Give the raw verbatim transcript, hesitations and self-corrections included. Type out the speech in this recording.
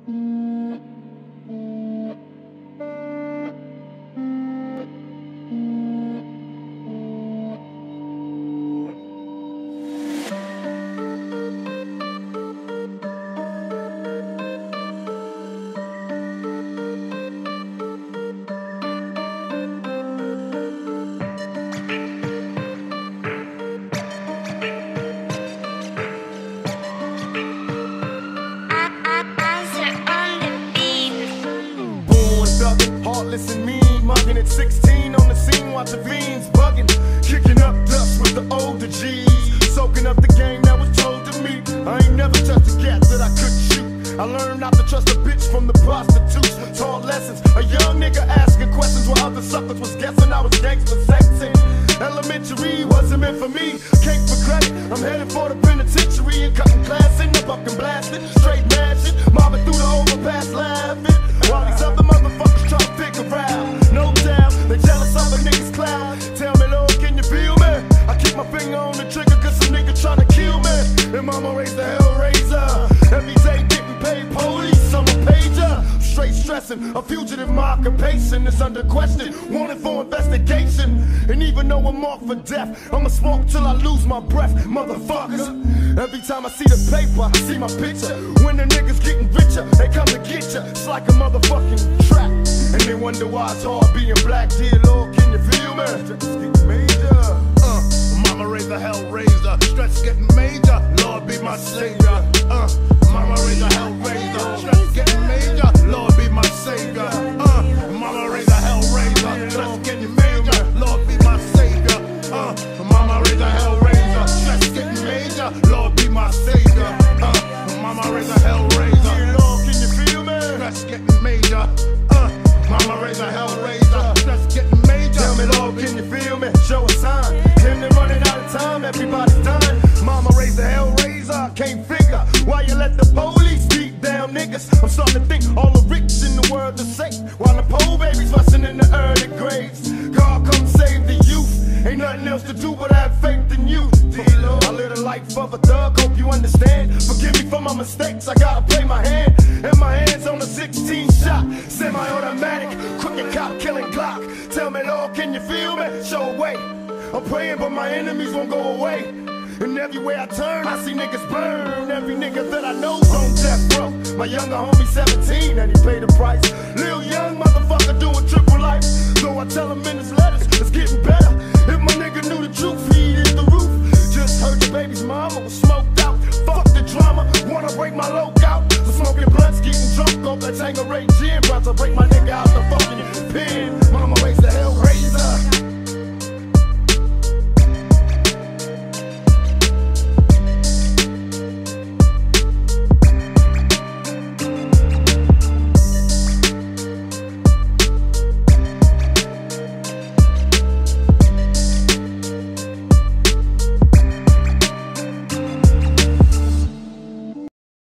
Heartless and mean, mugging at sixteen on the scene, watching fiends bugging, kicking up dust with the older G's, soaking up the game that was told to me. I ain't never touched a cat that I couldn't shoot. I learned not to trust a bitch from the prostitutes. Taught lessons, a young nigga asking questions while other suckers was guessing I was gangster sexing. Elementary wasn't meant for me, cake for credit. I'm headed for the penitentiary and cutting class in the bucking blasting, straight mashing, mobbing through the overpass laughing. While these other motherfuckers try to figure out, no doubt, they jealous of a nigga's cloud. Tell me, Lord, can you feel me? I keep my finger on the trigger cause some nigga tryna kill me. And mama raised the Hellrazor. Every day getting paid police, I'm a pager. Straight stressing, a fugitive, my occupation is under question. Wanted for investigation. And even though I'm marked for death, I'ma smoke till I lose my breath, motherfuckers. Every time I see the paper, I see my picture. When the niggas getting richer, they come to get ya. It's like a motherfucking trap. And they wonder why it's hard being black. Dear Lord, can you feel me? Stress getting major. Uh, mama raised a Hellrazor. Stress getting major. Lord be my savior. Uh, mama raised a Hellrazor. Stress getting major. Lord be my savior. Uh, mama raised a Hellrazor. Stress getting major. Lord be my savior. Uh, mama raised a Hellrazor. Stress getting major. Lord be my savior. Uh, mama raised a Hellrazor. Lord, can you feel me? Stress getting major. Uh, mama raised a Hellrazor. Stress getting major. Tell me, Lord, can you feel me? Show a sign. Them they running out of time. Everybody's dying. Mama raised a Hellrazor. I can't figure why you let the police beat down niggas. I'm starting to think all the rich in the world are safe, while the poor babies busting in the early grades. God come save the youth. Ain't nothing else to do but have faith in you. I live the life of a thug, hope you understand. Forgive me for my mistakes, I gotta play my hand. And my hands on a sixteen shot, semi-automatic, crooked cop killing Glock. Tell me, Lord, can you feel me? Show a way. I'm praying but my enemies won't go away. And everywhere I turn, I see niggas burn. Every nigga that I know's on death row. My younger homie seventeen and he paid the price. Lil young motherfucker doing triple life. So I tell him in his letters, it's getting better. If my nigga knew the truth, he'd hit the roof. Just heard the baby's mama was smoked out. Fuck the drama, wanna break my loc out. I'm smoking blunts, getting drunk off that Tangeray gin. About to break my